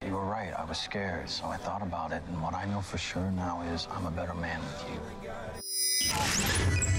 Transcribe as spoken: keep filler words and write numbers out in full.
You were right. I was scared, so I thought about it, and what I know for sure now is I'm a better man with you.